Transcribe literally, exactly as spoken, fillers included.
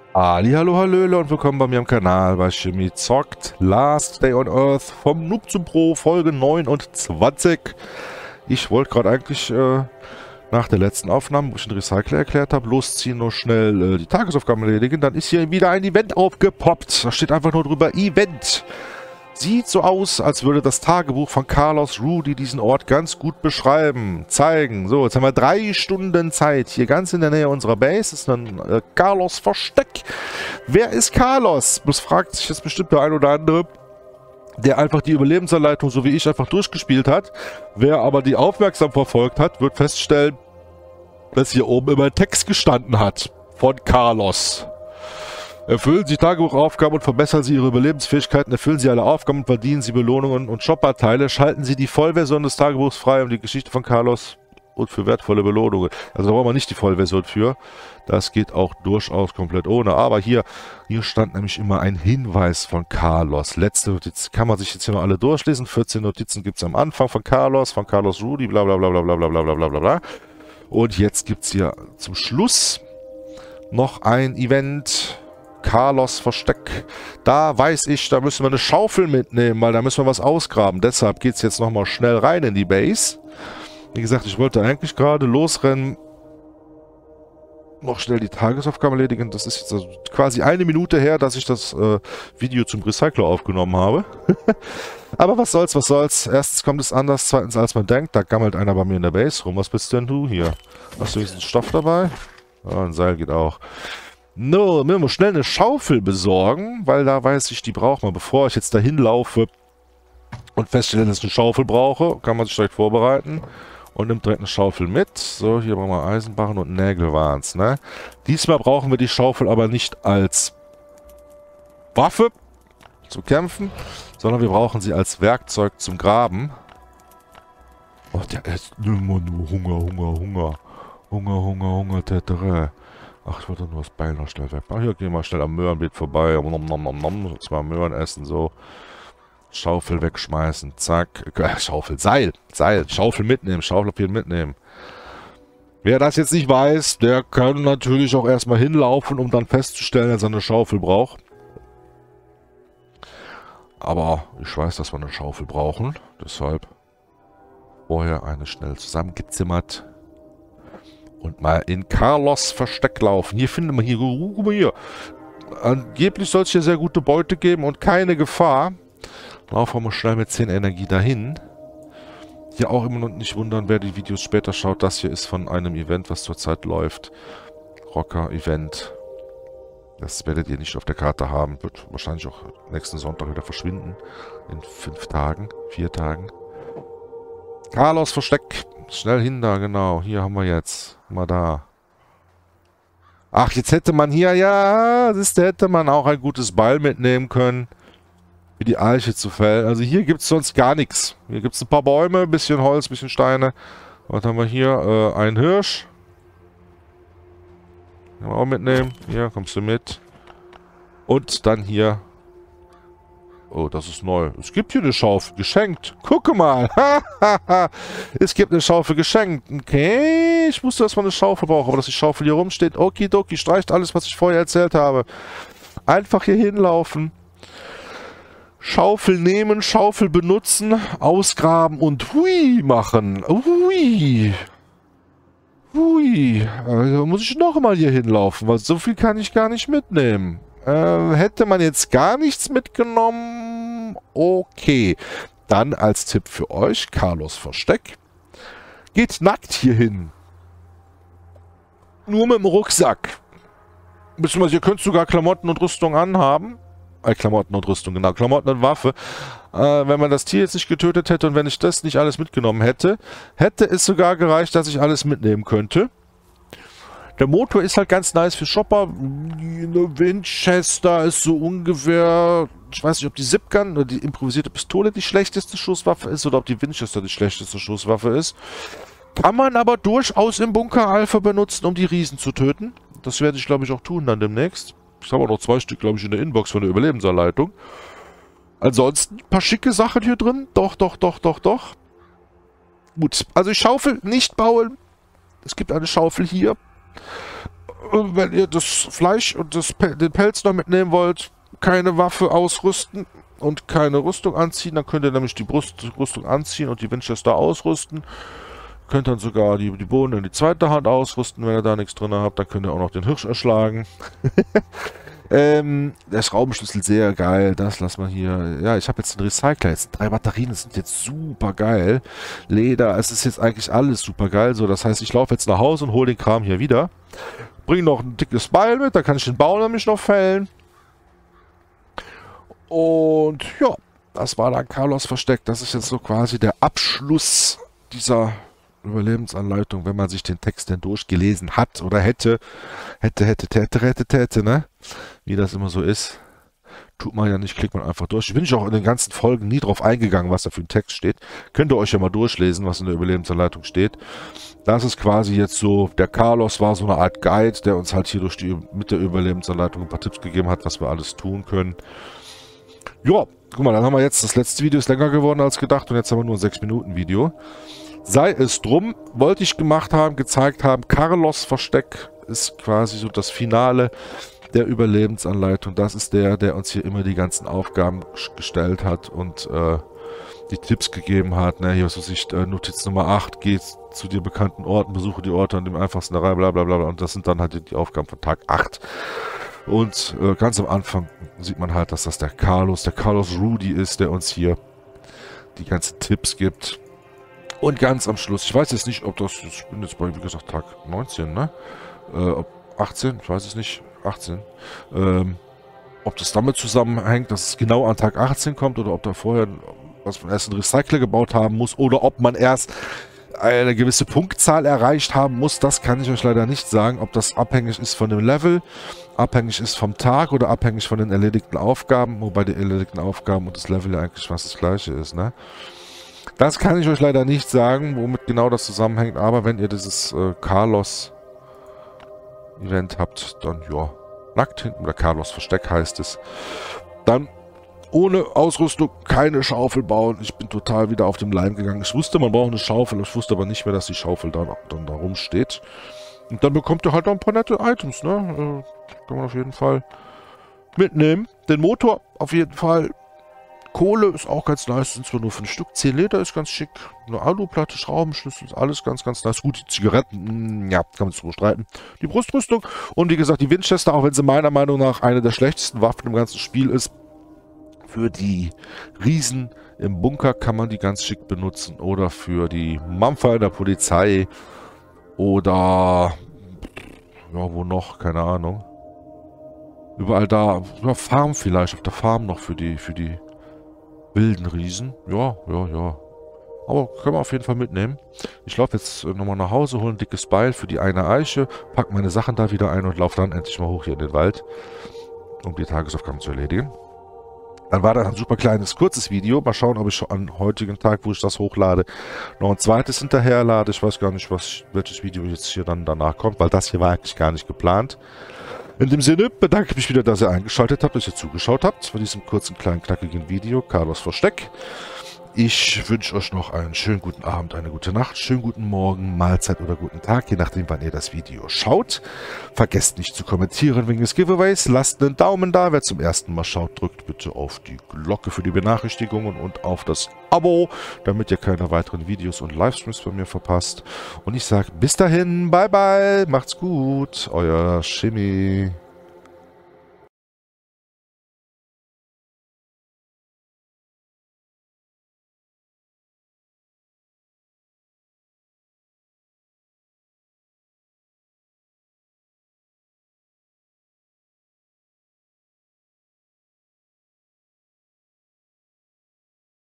Hallihallo, hallöle und willkommen bei mir am Kanal bei Chemie zockt. Last Day on Earth vom Noob zum Pro, Folge neunundzwanzig. Ich wollte gerade eigentlich äh, nach der letzten Aufnahme, wo ich den Recycler erklärt habe, losziehen, nur schnell äh, die Tagesaufgaben erledigen. Dann ist hier wieder ein Event aufgepoppt. Da steht einfach nur drüber Event. Sieht so aus, als würde das Tagebuch von Carlos Rudy diesen Ort ganz gut beschreiben, zeigen. So, jetzt haben wir drei Stunden Zeit. Hier ganz in der Nähe unserer Base ist ein äh, Carlos Versteck. Wer ist Carlos? Das fragt sich jetzt bestimmt der ein oder andere, der einfach die Überlebensanleitung, so wie ich, einfach durchgespielt hat. Wer aber die aufmerksam verfolgt hat, wird feststellen, dass hier oben immer ein Text gestanden hat von Carlos. Erfüllen Sie Tagebuchaufgaben und verbessern Sie Ihre Überlebensfähigkeiten. Erfüllen Sie alle Aufgaben und verdienen Sie Belohnungen und Shopperteile. Schalten Sie die Vollversion des Tagebuchs frei, um die Geschichte von Carlos und für wertvolle Belohnungen. Also da brauchen wir nicht die Vollversion für. Das geht auch durchaus komplett ohne. Aber hier, hier stand nämlich immer ein Hinweis von Carlos. Letzte Notiz kann man sich jetzt hier noch alle durchlesen. vierzehn Notizen gibt es am Anfang von Carlos, von Carlos Rudy, bla bla bla bla bla bla bla bla bla bla. Und jetzt gibt es hier zum Schluss noch ein Event. Carlos Versteck. Da weiß ich, da müssen wir eine Schaufel mitnehmen, weil da müssen wir was ausgraben. Deshalb geht es jetzt nochmal schnell rein in die Base. Wie gesagt, ich wollte eigentlich gerade losrennen, noch schnell die Tagesaufgabe erledigen. Das ist jetzt also quasi eine Minute her, dass ich das äh, Video zum Recycler aufgenommen habe. Aber was soll's, was soll's. Erstens kommt es anders, zweitens als man denkt. Da gammelt einer bei mir in der Base rum. Was bist denn du hier? Hast du diesen Stoff dabei? Ja, ein Seil geht auch. No, mir muss schnell eine Schaufel besorgen, weil da weiß ich, die braucht man. Bevor ich jetzt dahin laufe und feststelle, dass ich eine Schaufel brauche, kann man sich direkt vorbereiten und nimmt direkt eine Schaufel mit. So, hier brauchen wir Eisenbarren und Nägel waren es, ne? Diesmal brauchen wir die Schaufel aber nicht als Waffe zu kämpfen, sondern wir brauchen sie als Werkzeug zum Graben. Oh, der ist immer nur Hunger, Hunger, Hunger. Hunger, Hunger, Hunger, Tetere. Ach, ich wollte nur das Bein noch schnell weg. Ach, hier gehen wir schnell am Möhrenbeet vorbei. Nom, nom, nom, nom. Zwei Möhren essen, so. Schaufel wegschmeißen. Zack. Äh, Schaufel. Seil. Seil. Schaufel mitnehmen. Schaufel auf jeden mitnehmen. Wer das jetzt nicht weiß, der kann natürlich auch erstmal hinlaufen, um dann festzustellen, dass er eine Schaufel braucht. Aber ich weiß, dass wir eine Schaufel brauchen. Deshalb vorher eine schnell zusammengezimmert. Und mal in Carlos Versteck laufen. Hier finden wir hier, guck mal hier. Angeblich soll es hier sehr gute Beute geben und keine Gefahr. Laufen wir mal schnell mit zehn Energie dahin. Hier auch immer noch nicht wundern, wer die Videos später schaut. Das hier ist von einem Event, was zurzeit läuft. Rocker-Event. Das werdet ihr nicht auf der Karte haben. Wird wahrscheinlich auch nächsten Sonntag wieder verschwinden. In fünf Tagen, vier Tagen. Carlos Versteck. Schnell hin da, genau. Hier haben wir jetzt. Mal da. Ach, jetzt hätte man hier, ja, das hätte man auch ein gutes Beil mitnehmen können. Für die Eiche zu fällen. Also hier gibt es sonst gar nichts. Hier gibt es ein paar Bäume, ein bisschen Holz, ein bisschen Steine. Was haben wir hier? Äh, ein Hirsch. Können wir auch mitnehmen. Hier, kommst du mit. Und dann hier. Oh, das ist neu. Es gibt hier eine Schaufel. Geschenkt. Gucke mal. Es gibt eine Schaufel geschenkt. Okay. Ich wusste, dass man eine Schaufel braucht. Aber dass die Schaufel hier rumsteht. Okidoki. Streicht alles, was ich vorher erzählt habe. Einfach hier hinlaufen. Schaufel nehmen. Schaufel benutzen. Ausgraben und hui machen. Hui. Hui. Also muss ich noch mal hier hinlaufen. Weil so viel kann ich gar nicht mitnehmen. Äh, hätte man jetzt gar nichts mitgenommen? Okay. Dann als Tipp für euch, Carlos Versteck. Geht nackt hier hin. Nur mit dem Rucksack. Beziehungsweise ihr könnt sogar Klamotten und Rüstung anhaben. Äh, Klamotten und Rüstung, genau. Klamotten und Waffe. Äh, wenn man das Tier jetzt nicht getötet hätte und wenn ich das nicht alles mitgenommen hätte, hätte es sogar gereicht, dass ich alles mitnehmen könnte. Der Motor ist halt ganz nice für Shopper. Eine Winchester ist so ungefähr... Ich weiß nicht, ob die Zipgun oder die improvisierte Pistole die schlechteste Schusswaffe ist oder ob die Winchester die schlechteste Schusswaffe ist. Kann man aber durchaus im Bunker Alpha benutzen, um die Riesen zu töten. Das werde ich, glaube ich, auch tun dann demnächst. Ich habe auch noch zwei Stück, glaube ich, in der Inbox von der Überlebensanleitung. Ansonsten ein paar schicke Sachen hier drin. Doch, doch, doch, doch, doch. Gut, also Schaufel nicht bauen. Es gibt eine Schaufel hier. wenn ihr das Fleisch und das, den Pelz noch mitnehmen wollt, keine Waffe ausrüsten und keine Rüstung anziehen. Dann könnt ihr nämlich die Brust, Rüstung anziehen und die Winchester ausrüsten. Könnt dann sogar die, die Bohnen in die zweite Hand ausrüsten, wenn ihr da nichts drin habt. Dann könnt ihr auch noch den Hirsch erschlagen. ähm, der Schraubenschlüssel, sehr geil. Das lassen wir hier. Ja, ich habe jetzt einen Recycler. Jetzt drei Batterien, das sind jetzt super geil. Leder, es ist jetzt eigentlich alles super geil. So, das heißt, ich laufe jetzt nach Hause und hole den Kram hier wieder. Bring noch ein dickes Beil mit, da kann ich den Baum nämlich noch fällen. Und ja, das war dann Carlos Versteck. Das ist jetzt so quasi der Abschluss dieser Überlebensanleitung, wenn man sich den Text denn durchgelesen hat oder hätte. Hätte, hätte, hätte, hätte, hätte, ne? Wie das immer so ist. Tut man ja nicht, klickt man einfach durch. Ich bin auch in den ganzen Folgen nie drauf eingegangen, was da für ein Text steht. Könnt ihr euch ja mal durchlesen, was in der Überlebensanleitung steht. Das ist quasi jetzt so, der Carlos war so eine Art Guide, der uns halt hier durch die, mit der Überlebensanleitung ein paar Tipps gegeben hat, was wir alles tun können. Ja, guck mal, dann haben wir jetzt, das letzte Video ist länger geworden als gedacht und jetzt haben wir nur ein sechs Minuten Video. Sei es drum, wollte ich gemacht haben, gezeigt haben, Carlos Versteck ist quasi so das Finale der Überlebensanleitung. Das ist der, der uns hier immer die ganzen Aufgaben gestellt hat und äh, die Tipps gegeben hat. Ne? Hier was weiß ich, äh, Notiz Nummer acht, geht zu dir bekannten Orten, besuche die Orte an dem einfachsten der Reihe, bla bla bla. Und das sind dann halt die Aufgaben von Tag acht. Und äh, ganz am Anfang sieht man halt, dass das der Carlos, der Carlos Rudy ist, der uns hier die ganzen Tipps gibt. Und ganz am Schluss, ich weiß jetzt nicht, ob das, ich bin jetzt bei, wie gesagt, Tag neunzehn, ne? Äh, ob achtzehn, ich weiß es nicht, achtzehn. Ähm, ob das damit zusammenhängt, dass es genau an Tag achtzehn kommt oder ob da vorher, was man erst einen Recycler gebaut haben muss oder ob man erst eine gewisse Punktzahl erreicht haben muss, das kann ich euch leider nicht sagen, ob das abhängig ist von dem Level, abhängig ist vom Tag oder abhängig von den erledigten Aufgaben, wobei die erledigten Aufgaben und das Level ja eigentlich fast das gleiche ist, ne? Das kann ich euch leider nicht sagen, womit genau das zusammenhängt, aber wenn ihr dieses äh, Carlos-Event habt, dann ja, nackt hinten, oder Carlos Versteck heißt es, dann ohne Ausrüstung keine Schaufel bauen. Ich bin total wieder auf dem Leim gegangen. Ich wusste, man braucht eine Schaufel, ich wusste aber nicht mehr, dass die Schaufel dann, dann da rumsteht. Und dann bekommt ihr halt noch ein paar nette Items, ne? Äh, kann man auf jeden Fall mitnehmen. Den Motor auf jeden Fall. Kohle ist auch ganz nice, sind zwar nur fünf Stück. zehn Liter ist ganz schick. Eine Aluplatte, Schraubenschlüssel, ist alles ganz, ganz nice. Gut, die Zigaretten, mh, ja, kann man sich drüber streiten. Die Brustrüstung und wie gesagt, die Winchester, auch wenn sie meiner Meinung nach eine der schlechtesten Waffen im ganzen Spiel ist, für die Riesen im Bunker kann man die ganz schick benutzen. Oder für die Mampfer in der Polizei. Oder, ja, wo noch? Keine Ahnung. Überall da, ja, Farm vielleicht, auf der Farm noch für die, für die wilden Riesen. Ja, ja, ja. Aber können wir auf jeden Fall mitnehmen. Ich laufe jetzt nochmal nach Hause, hole ein dickes Beil für die eine Eiche, packe meine Sachen da wieder ein und laufe dann endlich mal hoch hier in den Wald, um die Tagesaufgaben zu erledigen. Dann war das ein super kleines, kurzes Video. Mal schauen, ob ich schon am heutigen Tag, wo ich das hochlade, noch ein zweites hinterherlade. Ich weiß gar nicht, was, welches Video jetzt hier dann danach kommt, weil das hier war eigentlich gar nicht geplant. In dem Sinne bedanke ich mich wieder, dass ihr eingeschaltet habt, dass ihr zugeschaut habt bei diesem kurzen, kleinen, knackigen Video. Carlos Versteck. Ich wünsche euch noch einen schönen guten Abend, eine gute Nacht, schönen guten Morgen, Mahlzeit oder guten Tag, je nachdem, wann ihr das Video schaut. Vergesst nicht zu kommentieren wegen des Giveaways. Lasst einen Daumen da. Wer zum ersten Mal schaut, drückt bitte auf die Glocke für die Benachrichtigungen und auf das Abo, damit ihr keine weiteren Videos und Livestreams von mir verpasst. Und ich sage bis dahin, bye bye, macht's gut, euer Shimmy.